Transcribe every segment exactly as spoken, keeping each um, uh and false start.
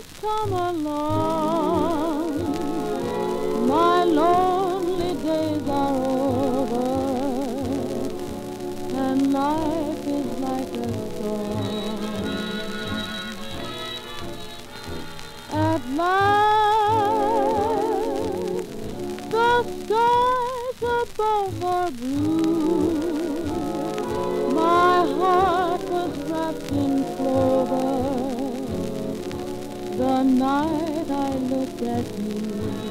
come along, my lonely days are over, and life is like a song. At last, the skies above are blue. My heart was wrapped in clover the night I looked at you.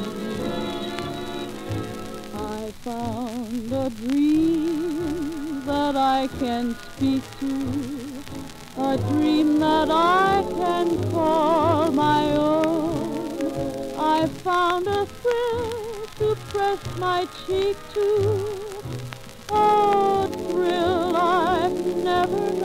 I found a dream that I can speak to, a dream that I can call my own. I found a thrill to press my cheek to, oh, thrill I've never known.